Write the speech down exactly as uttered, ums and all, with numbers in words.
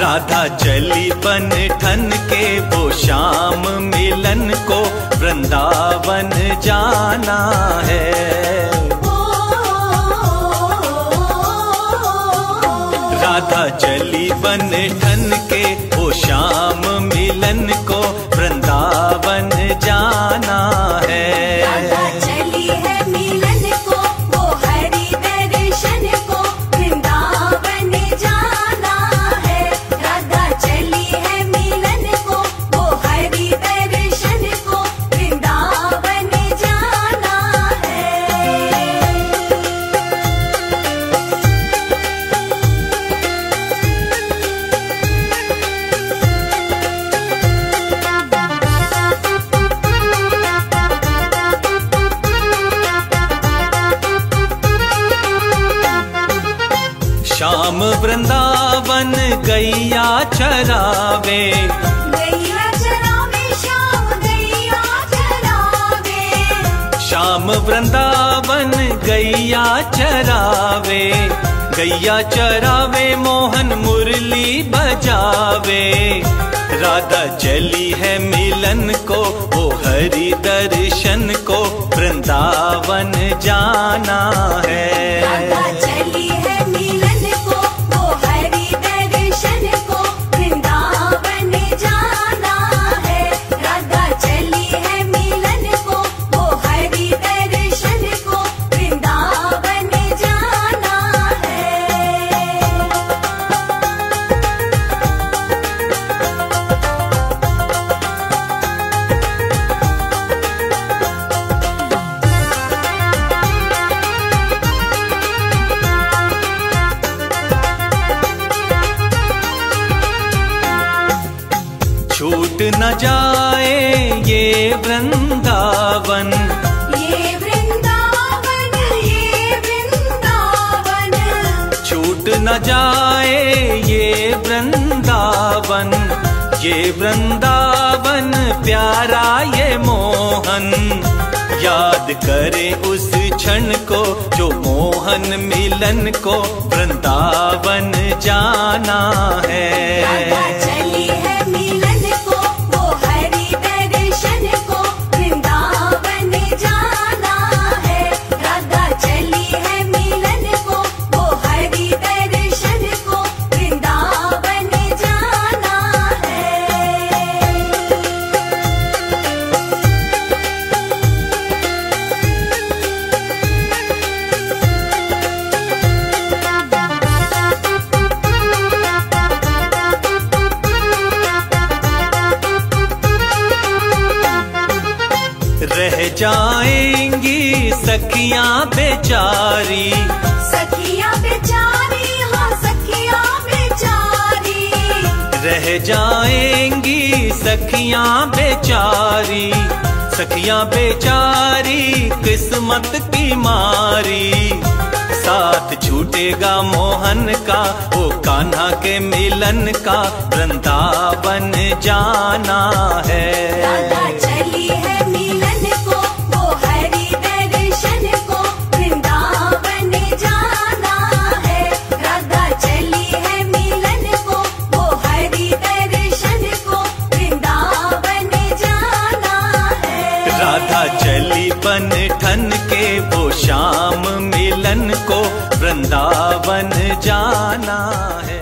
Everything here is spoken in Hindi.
राधा चली बन ठन के वो शाम मिलन को वृंदावन जाना है। राधा चली बन ठन के वो शाम मिलन को वृंदावन जाना है। राधा चली है मिलन को वो हरि दर्शन को वृंदावन जाना है। राधा चली है मिलन को वो हरि दर्शन को वृंदावन जाना है। श्याम वृंदावन गैया चरावे, गैया चरावे श्याम गैया चरावे। श्याम वृंदावन गैया चरावे, गैया चरावे मोहन मुरली बजावे। राधा चली है मिलन को वो हरि दर्शन को वृंदावन जाना है। राधा चली है मिलन को वो हरि दर्शन को वृंदावन जाना है। राधा चली है मिलन को वो हरि दर्शन को वृंदावन जाना है। छूट न जाए ये वृंदावन, ये वृंदावन ये वृंदावन। छूट न जाए ये वृंदावन, ये वृंदावन प्यारा ये मोहन। याद करे उस क्षण को जो मोहन मिलन को वृंदावन जाना है। राधा चली है मिलन को वो हरि दर्शन को वृंदावन जाना है। राधा चली है मिलन को वो हरि दर्शन को वृंदावन जाना है। रह जाएंगी सखियां बेचारी, सखियां बेचारी हाँ सखियां बेचारी। रह जाएंगी सखियां बेचारी, सखियां बेचारी किस्मत की मारी। साथ छूटेगा मोहन का वो कान्हा के मिलन का वृंदावन जाना है। राधा चली है मिलन को वो हरि दर्शन को वृंदावन जाना है। राधा चली है मिलन को वो हरि दर्शन को वृंदावन जाना है। राधा चली बन ठन के वो शाम मिलन को वृंदावन जाना है।